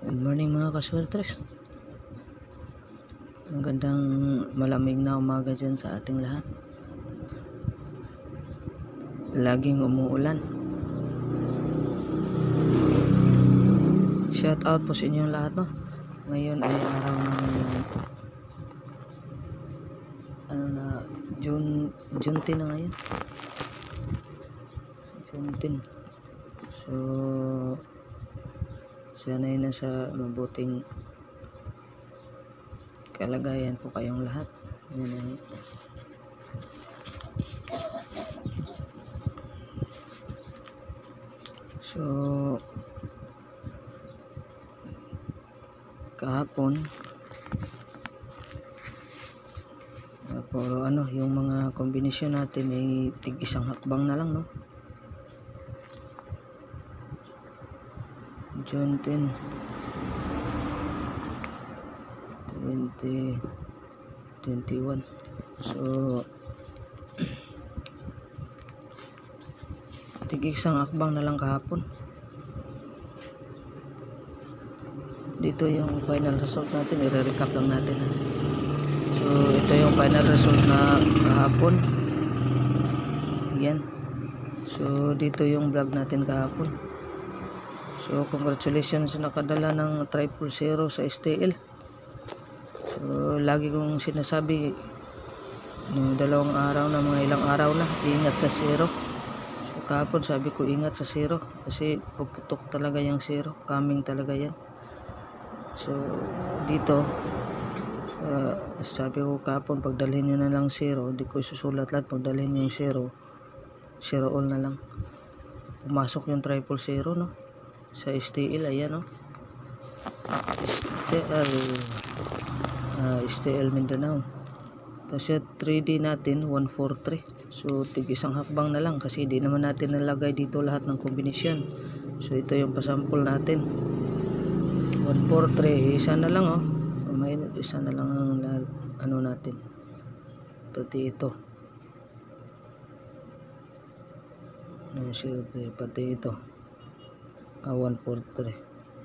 Good morning mga kaswertres. Magandang malamig na umaga dyan sa ating lahat. Laging umuulan. Shout out po sa inyong lahat, no? Ngayon ay araw ng June 10 na ngayon. June 10. So sana'y nasa mabuting kalagayan po kayong lahat. So kahapon yung mga kombinasyon natin ay tig isang hakbang na lang, no? June 10 2021. So tig isang hakbang na lang kahapon. Dito yung final result natin, i-recap lang natin, ha. So ito yung final result na kahapon. Yan. So dito yung vlog natin kahapon. So congratulations sa nakadala ng 000 sa STL. So lagi kong sinasabi ng dalawang araw na, mga ilang araw na, ingat sa 0. So kahapon sabi ko ingat sa 0 kasi puputok talaga yung 0, coming talaga yan. So dito sabi ko kahapon, pagdalhin nyo na lang 0, di ko isusulat lahat, pagdalhin nyo yung 0 all na lang. Pumasok yung 000, no, sa STL. Ayan, no, STL Mindanao. Tapos yung 3D natin 143. So tig isang hakbang na lang kasi di naman natin nalagay dito lahat ng kombinasyon. So ito yung pasample natin, 143. Isa na lang, oh, may isa na lang ang ano natin, pati ito, pati ito, 143.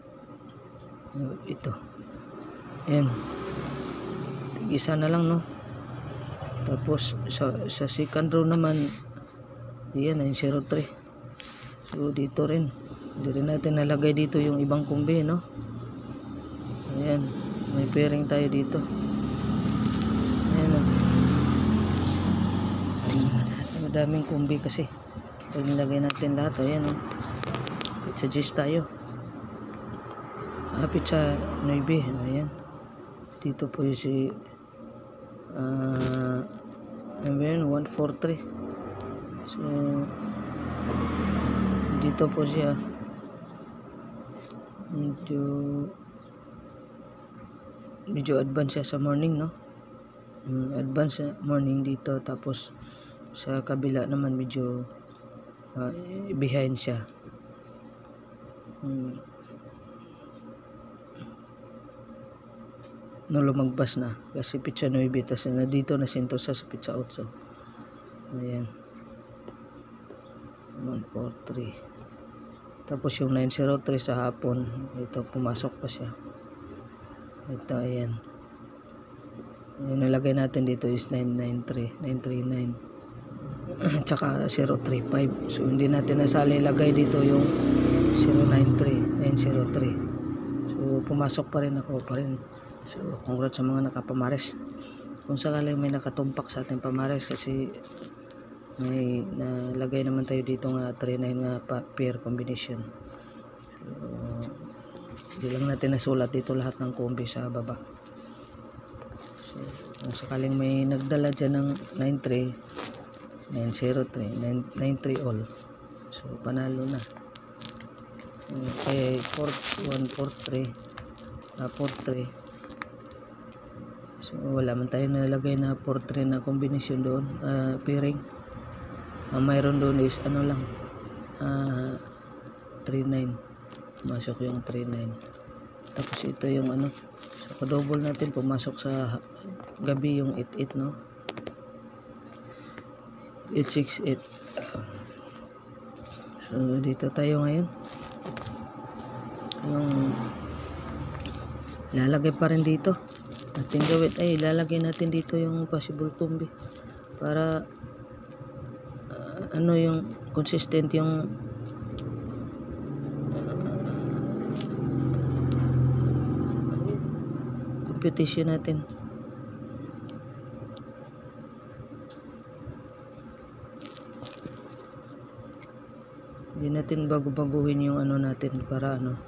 Ito, yan, isa na lang, no. Tapos sa second row naman, yan ay 03. So dito rin, hindi rin natin nalagay dito yung ibang kumbi, no. Ayan, may pairing tayo dito. Ayan, no. Madaming kumbi kasi pag nilagay natin lahat. Ayan, no. Suggest tayo hapit sa 9. Ayan, dito po yung si 143. So dito po siya medyo advance siya sa morning, no. Advance sa morning dito, tapos sa kabila naman medyo behind siya. No, lumagbas na kasi pizza 9, tas na dito na sentro sa pizza 8. Ayan, 143. Tapos yung 903 sa hapon, ito pumasok pa siya. Ito, ayan, yung nalagay natin dito is 993, 939 tsaka 035. So hindi natin nasali lagay dito yung 093, 903. So pumasok pa rin, ako pa rin. So congrats sa mga nakapamares. Kung sakaling may nakatumpak sa ating pamares, kasi may nalagay naman tayo dito nga 39 nga pair combination. So hindi lang natin nasulat dito lahat ng kombi sa baba. So kung sakaling may nagdala dyan ng 93, 903, 93 all, so panalo na. Okay, 143, 43. So wala man tayo nalagay na 43 na kombinasyon doon, pairing. Mayroon doon is ano lang, 39. Masok yung 39. Tapos ito yung ano, so double natin, pumasok sa gabi yung 88, no, 868. So dito tayo ngayon, yung lalagay pa rin dito. Ating gawin ay ilalagay natin dito yung possible combi para ano yung consistent yung computation natin. Hindi natin bago-baguhin yung ano natin para ano.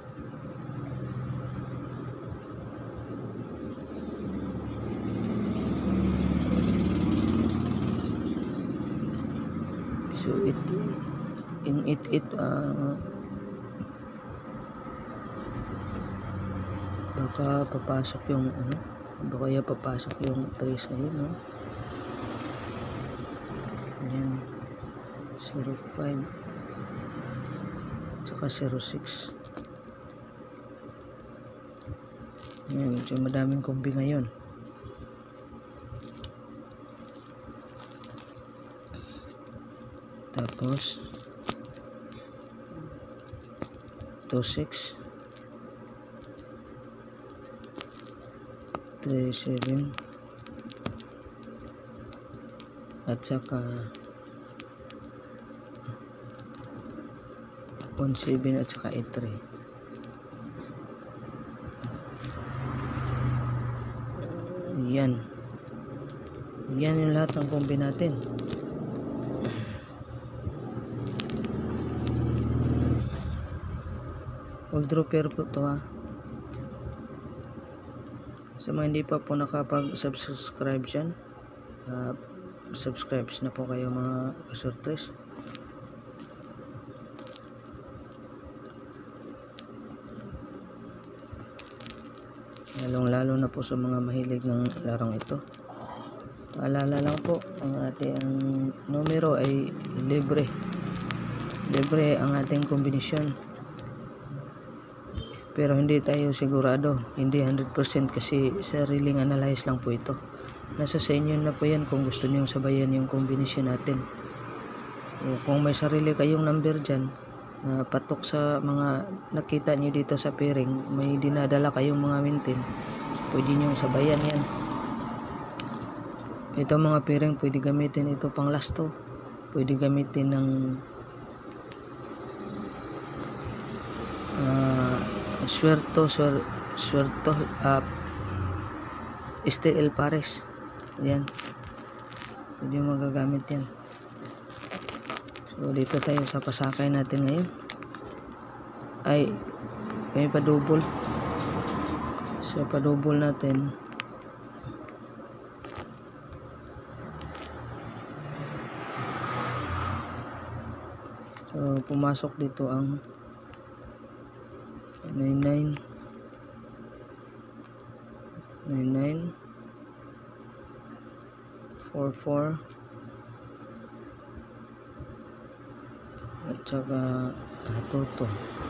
So yung baka papasok yung ano, baka papasok yung trace ayun, no? Ayan, 05 tsaka 06. Ayan, medyo madaming kombi ngayon. Tapos 26 37 at saka 17 at saka 83. Yan yung lahat ng kombi natin. All dropper po to, ha. Sa mga hindi pa po nakapag-subscribe dyan, subscribe na po kayo mga kasurtres. Lalong-lalo na po sa mga mahilig ng larong ito. Paalala lang po, ang ating numero ay libre ang ating kombinasyon. Pero hindi tayo sigurado, hindi 100% kasi sariling analyze lang po ito. Nasa sa inyo na po yan kung gusto niyo sabayan yung kombinasyon natin. O kung may sarili kayong number dyan na patok sa mga nakita niyo dito sa pairing, may dinadala kayong mga mintin, pwede niyo sabayan yan. Ito mga pairing, pwede gamitin ito pang lasto, pwede gamitin ng Suerto STL Pares. Yan, hindi magagamit yan. So dito tayo sa pasakay natin ngayon. Ay may padouble. Sa padouble natin, so pumasok dito ang 99 44 at saka toto.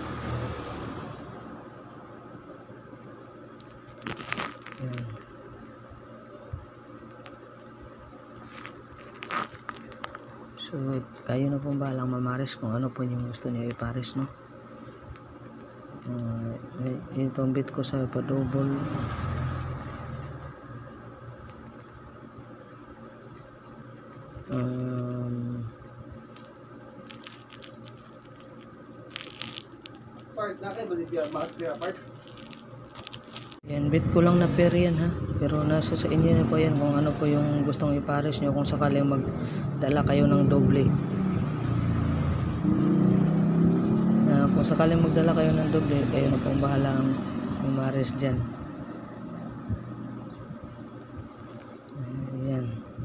Yan. So kayo na pong bahalang mamares kung ano po yung gusto niyo ipares, no? Itong bit ko sa padouble, yan, bit ko lang na pair yan, ha, pero nasa sa inyo na po yan kung ano po yung gustong ipares nyo kung sakaling magdala kayo ng doble. Kung sakaling magdala kayo ng doble, kayo na pong bahalang umares dyan. Ayan.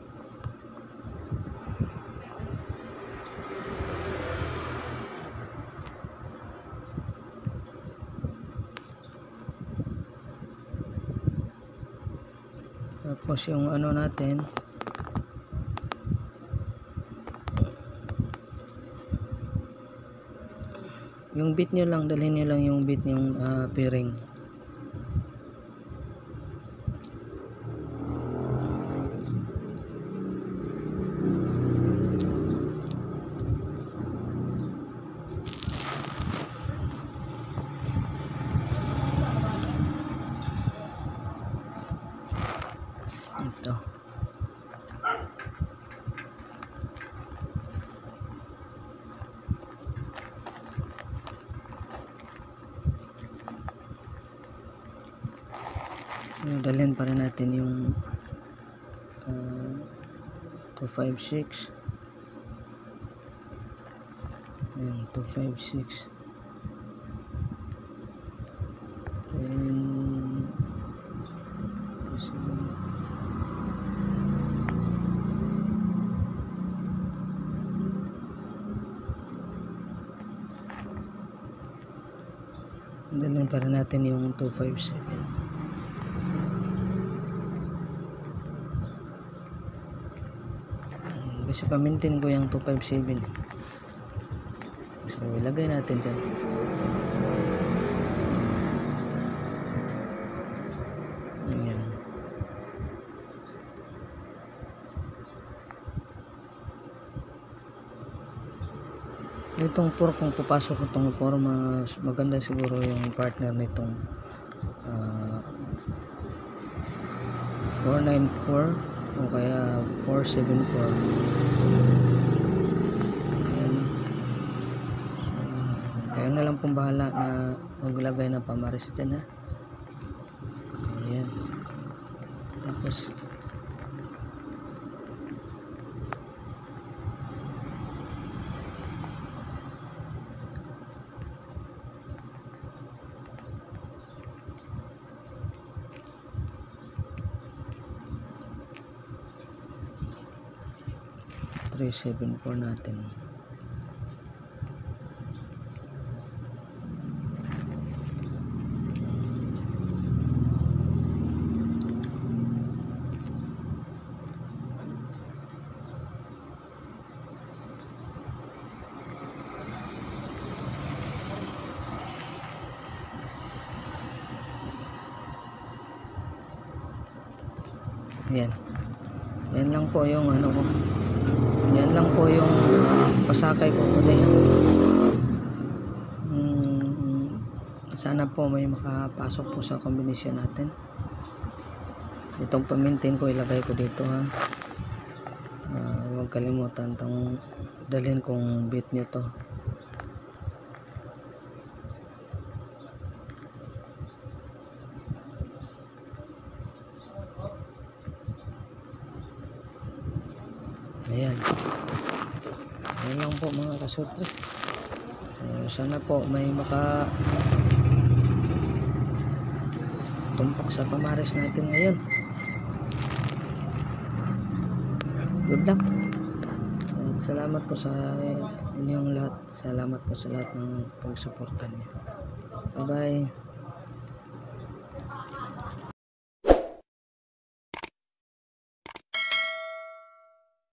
Tapos yung ano natin, yung bit nyo lang, dalhin nyo lang yung bit yung pairing. dalhin pa rin natin yung 256. Ayan, 256. And dalhin pa rin natin yung 257. Kasi pamintin ko yung 257. So ilagay natin dyan. Ayan. Itong 4, kung papasok itong 4, mas maganda siguro yung partner nitong 494 o kaya 474. Kayo na lang pong bahala na maglagay ng pamaris dyan, ha. Ayan. Tapos 374 natin. Yan. Yan lang po yung ano ko. Yan lang po yung pasakay ko today. Sana po may makapasok po sa kombinasyon natin. Itong pamintin ko ilagay ko dito, ha. Huwag kalimutan itong dalhin kong bit nito. Ayan. Ayan lang po mga kasurpres. Sana po may maka tumpak sa pamares natin ngayon. Good luck. At salamat po sa inyong lahat. Salamat po sa lahat ng pagsuporta niyo. Bye bye.